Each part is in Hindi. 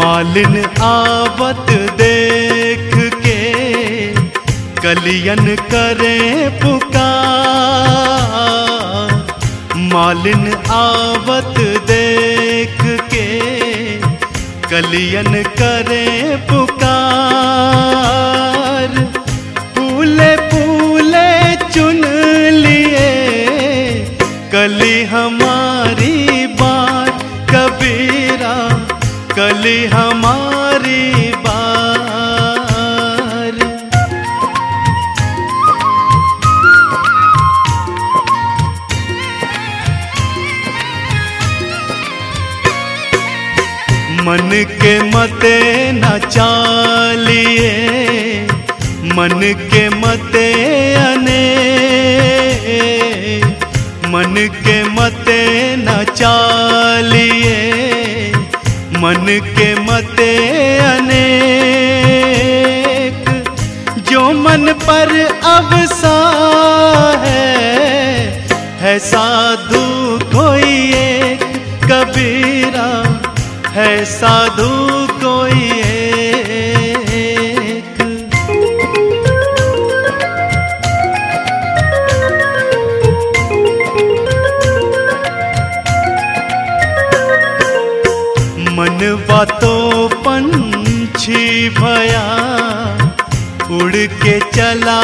मालिन आवत देख के कलियन करे पुकार। मालिन आवत देख के कलियन करे पुकार। फूले फूले चुन लिए कली हमारी बार कबीरा, कली हमारी बार। मन के मते न चालिए, मन के मते अने, मन के मते न चालिए, मन के मते अनेक। जो मन पर अवसा है साधु कोई एक कबीरा, है साधु कोई एक। मनवा तो पंछी भया उड़ के चला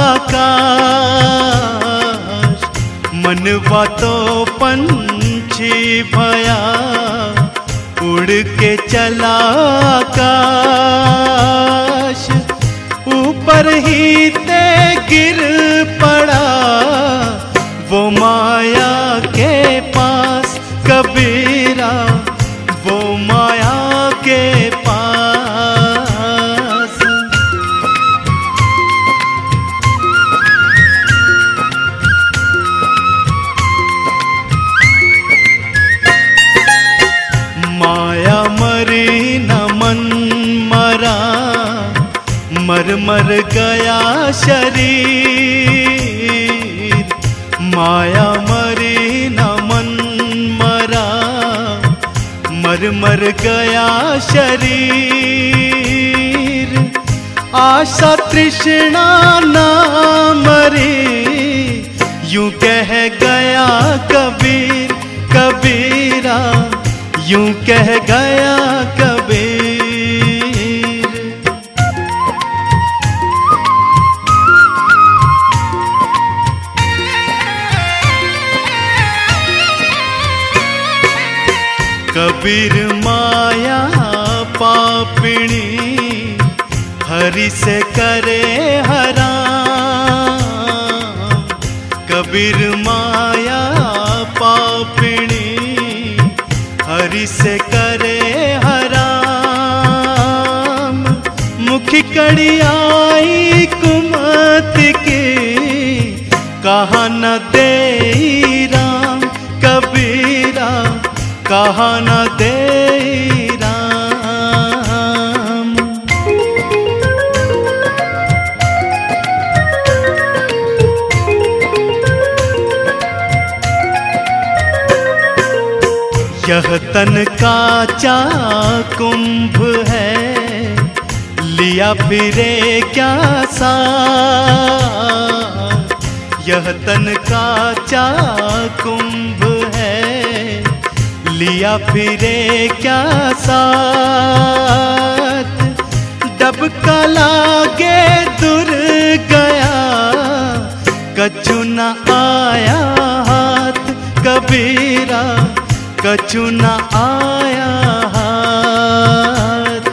आकाश। मनवा तो पंछी भया उड़ के चला आकाश। ऊपर ही ते गिर पड़ा वो माया के पास कबीरा, वो माया के पास। माया मरी न मन मरा, मर मर गया शरीर। माया मरी न मन मरा, मर मर गया शरीर। आशा तृष्णा ना मरी, यूं कह गया कबीर कबीरा, यूं कह गया कबीर। कबीर माया पापिणी हरि से करे हराम। कबीर माया पापिणी हरि से करे हराम। मुखी कड़ी आई कुमत की कहा न दे राम कबीरा, कहा न दे राम। यह तन काचा कुंभ है, लिया फिरे क्या सार। यह तन काचा कुंभ है, लिया फिरे क्या साथ। डबका लागे दूर गया, कछु न आया हाथ कबीरा, कछु न आया हाथ।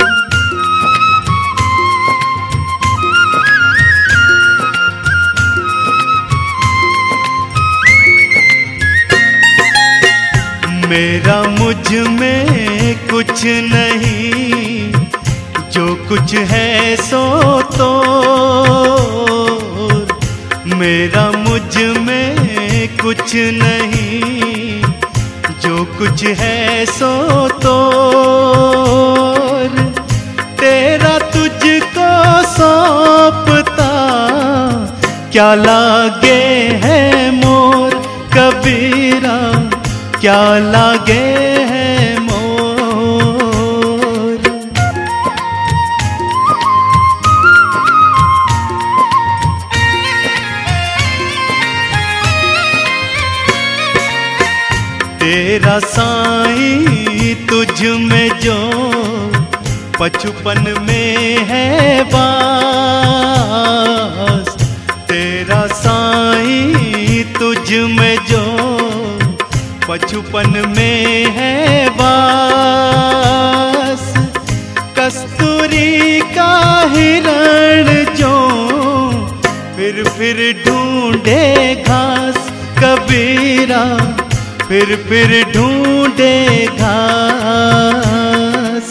मेरा मुझ में कुछ नहीं, जो कुछ है सो तो। मेरा मुझ में कुछ नहीं, जो कुछ है सो तो। तेरा तुझको सौंपता क्या लागे है मोर कबीरा, क्या लागे है मोर। तेरा साईं तुझ में जो बचपन में है बास, तेरा साईं तुझ में जो बचपन में है बास। कस्तूरी का हिरण जो फिर ढूंढे घास, कबीरा फिर ढूंढे घास।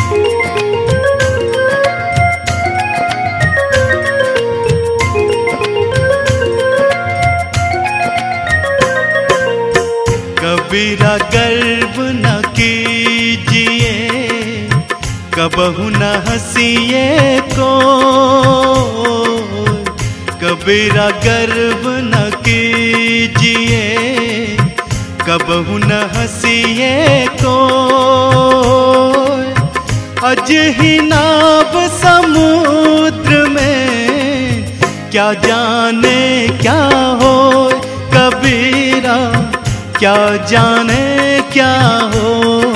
कबीरा गर्व न कीजिए, कबहु न हंसिए को। कबीरा गर्व न कीजिए, कबहु न हंसिए को। अज ही नाव समुद्र में, क्या जाने क्या हो कबीरा, क्या जाने क्या हो।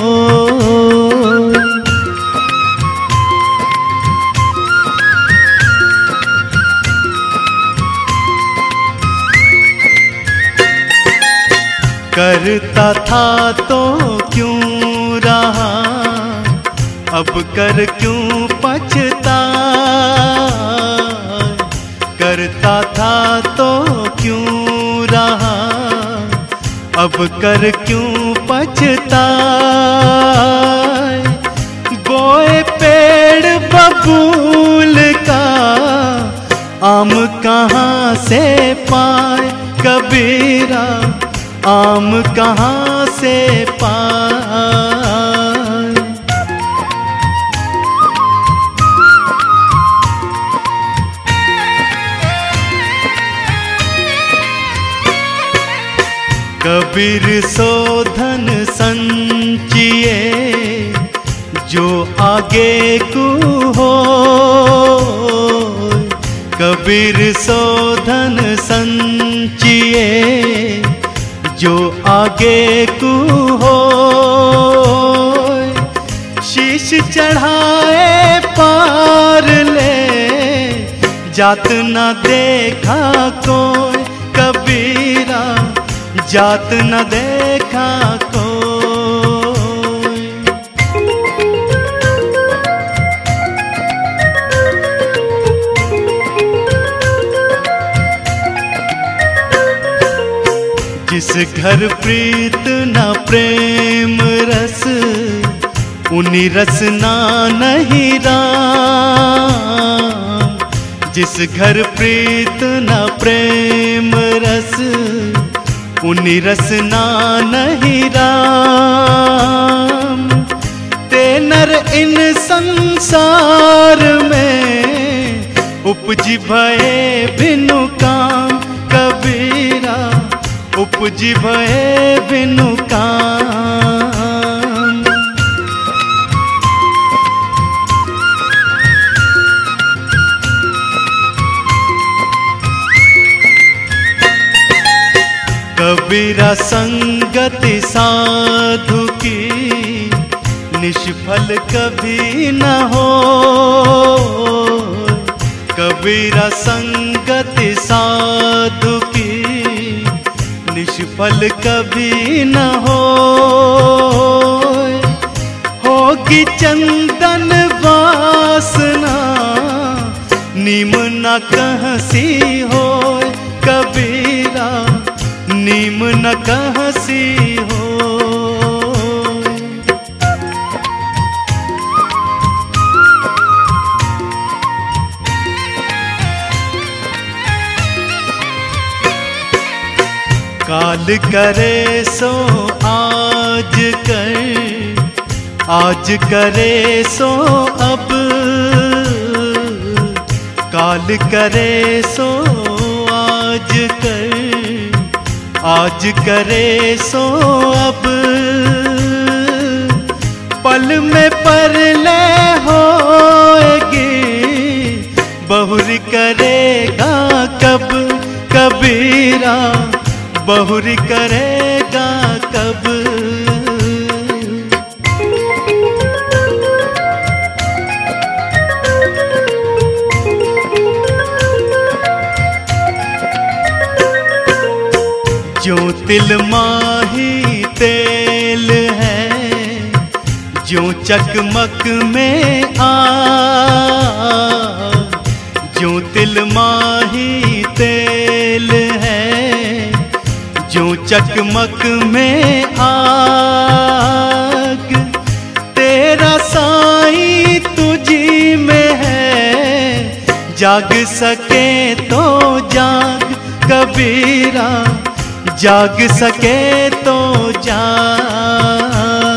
करता था तो क्यों रहा, अब कर क्यों पछता। करता था तो क्यों रहा, अब कर क्यों पछता। बोए पेड़ बबूल का, आम कहाँ से पाए कबीरा, आम कहाँ से पाए। कबीर सो धन संचिए, जो आगे को हो। कबीर सो धन संचिए, जो आगे को हो। शीश चढ़ाए पार ले, जात न देखा कोई कबीरा, जात न देखा कोई। जिस घर प्रीत न प्रेम रस, उन्हीं रसना नहीं राम। जिस घर प्रीत न प्रेम रस, उन्हीं रसना नहीं राम। ते नर इन संसार में, उपजी भये बिनु काम कबीरा, उपजी भये बिनु काम। कबीरा संगति साधु की, निष्फल कभी न हो। कबीरा संगति साधु की, निष्फल कभी न हो। होगी चंदन वासना, नीम न कहसी हो कबीरा, नीम न कहसी हो। काल करे सो आज कर, आज करे सो अब। काल करे सो आज कर, आज करे सो अब। पल में परले होएगी, बहुरी करेगा कब कबीरा, बहुरी करेगा कब। तिल माही तेल है, जो चकमक में जो तिल माही तेल है, जो चकमक में आग। तेरा साईं तुझी में है, जाग सके तो जाग कबीरा, जाग सके तो जाग।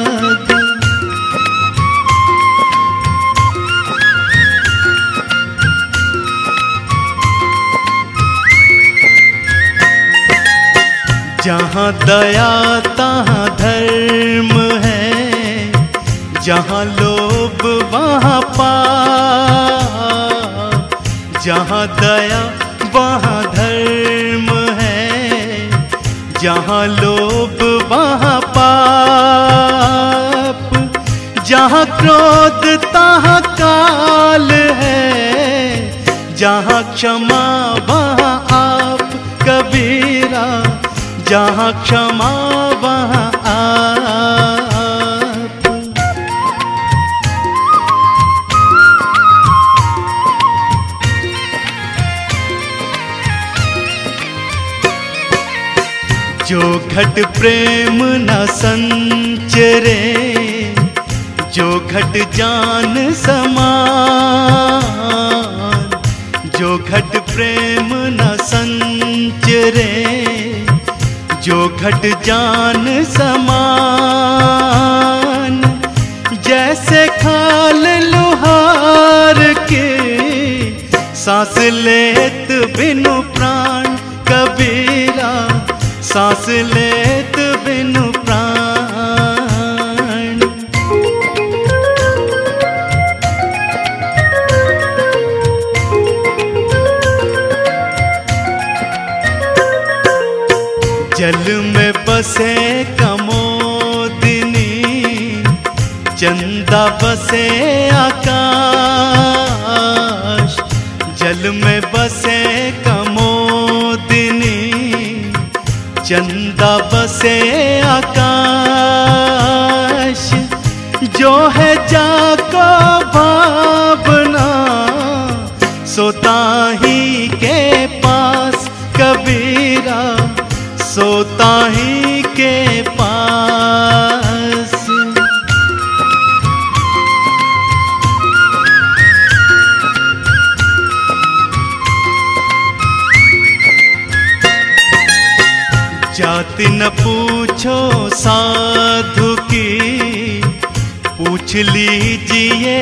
जहाँ दया तहाँ धर्म है, जहाँ लोभ वहाँ पाप। जहाँ दया वहाँ धर्म है, जहाँ लोभ वहाँ पाप। जहाँ क्रोध तहाँ काल है, जहाँ क्षमा वहाँ आप कबीरा, जहाँ क्षमा वहाँ आप। जो घट प्रेम न संचरे, जो घट जान समान। जो घट प्रेम न संचरे, जो घट जान समान। जैसे खाल लुहार के, सांस लेत बिनु प्राण कबीरा, सांस लेत बिनु प्राण। जल में बसे कमोदिनी, चंदा बसे आकाश। जल में बसे कमोदिनी, चंदा बसे आकाश। जो है जाको भावना, सोता ही के पास कबीरा, सोता ही के पास। जाति न पूछो साधु की, पूछ लीजिए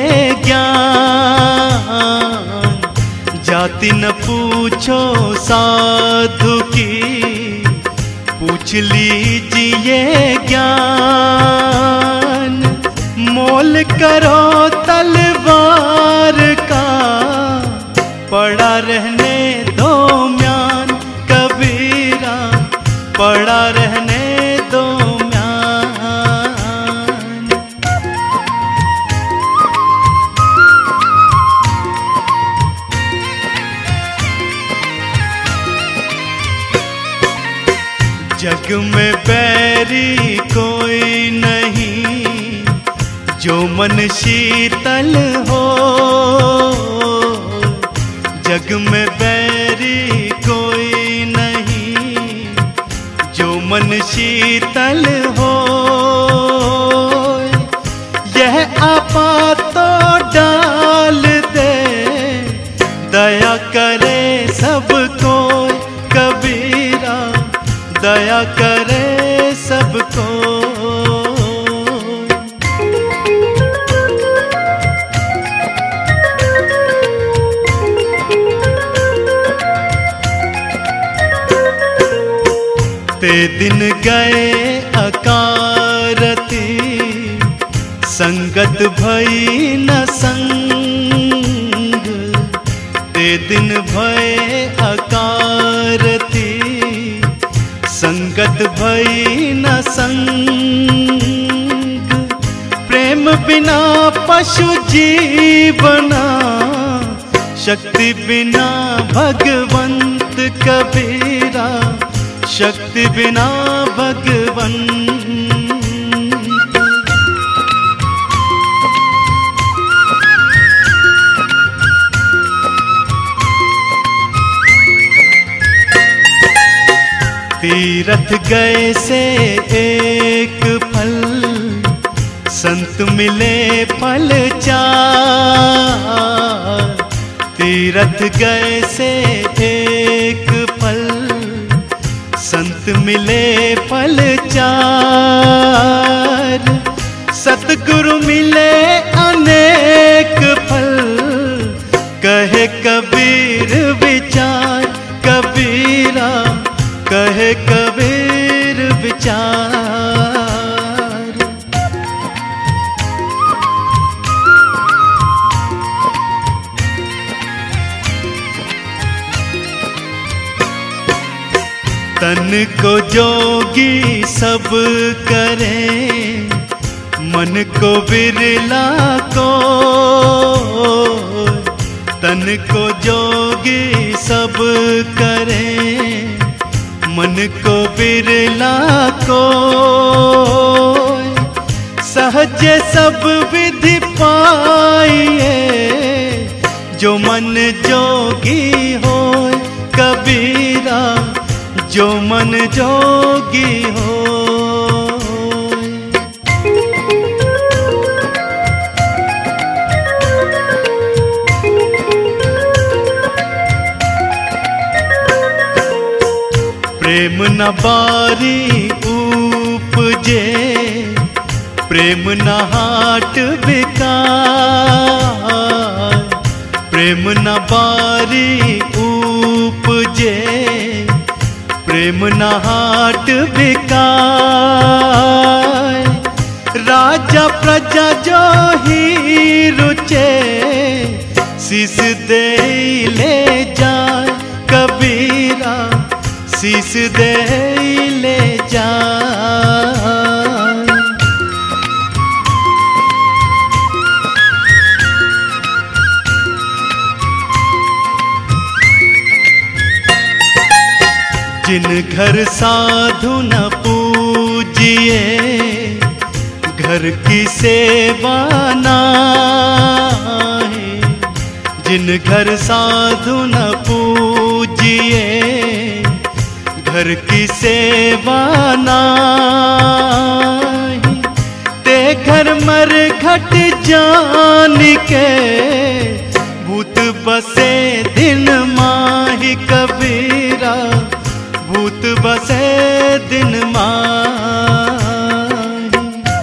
ज्ञान। जाति न पूछो साधु की, पूछ लीजिए ज्ञान। मोल करो तलवार का, पड़ा रहने दो म्यान कबीरा, पड़ा रहने दो म्यान। जग में बैरी कोई नहीं, जो मन शीतल हो। जग में बैरी कोई नहीं, जो मन शीतल हो। यह आपा तो डाल दे, दया करे सबको कबीरा, दया करे सबको। ते दिन गए अकारती, संगत भई न संग। ते दिन भय अकारती, संगत भई न संग। प्रेम बिना पशु जीवना, शक्ति बिना भगवंत कबीरा, शक्ति बिना भगवन। तीरथ गए से एक फल, संत मिले फल चार। तीरथ गए से एक फल, संत मिले फल चार। सतगुरु मिले अनेक फल, कहे कबीर विचार। कबीरा कहे कबीर विचार। तन को जोगी सब करें, मन को बिरला को। तन को जोगी सब करें, मन को बिरला को। सहज सब विधि पाइए, जो मन जोगी हो। कबीरा जो मन जोगी हो। प्रेम न बारी उपजे, प्रेम न हाट बिकाय। प्रेम न बारी उपजे, प्रेम न हाट बिकाय। राजा प्रजा जो ही रुचे, शीस दे ले जाए। कबीरा शीस दे ले जाए। जिन घर साधु न पूजिए, घर की सेवा नाहीं। जिन घर साधु न पूजिए, घर की सेवा नाहीं। ते घर मर घट जान के, भूत बसे दिन माही। कबीरा भूत बसे दिन माही।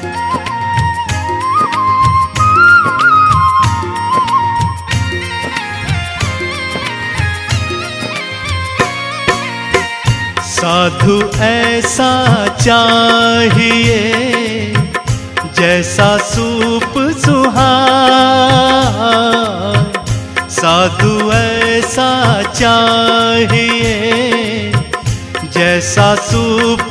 साधु ऐसा चाहिए, जैसा सूप सुहाए। साधु ऐसा चाहिए, जैसा सूप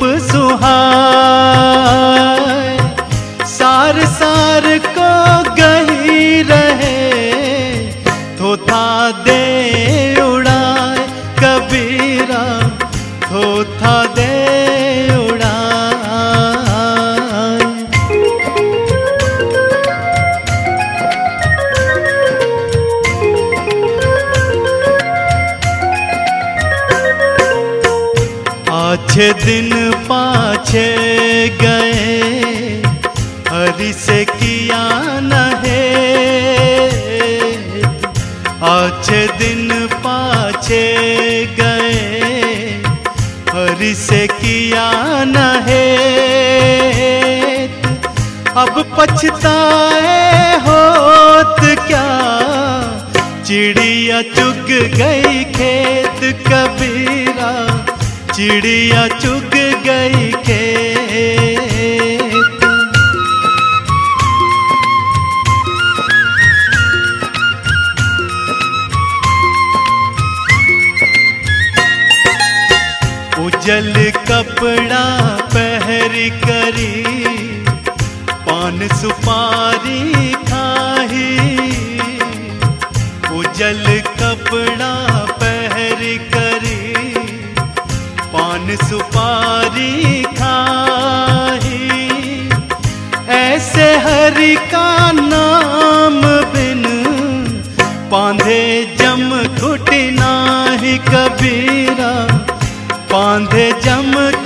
सुहाए। सार सार को गही रहे, थोथा दे उड़ाए। कबीरा थोथा दे उड़ाए। आछे दिन पाछे गए, हरि से किया न है। आछे दिन पाछे गए, हरि से किया न है। अब पछताए होत क्या, चिड़िया चुग गई खेत। कबीरा चिड़िया चुग गई खेत। उजल कपड़ा पहर करी, पान सुपारी खाही। उजल कपड़ा पहर करी, पान पान सुपारी खाही। ऐसे हरि का नाम बिन पांधे जम घुट नाही कबीरा, पांधे जम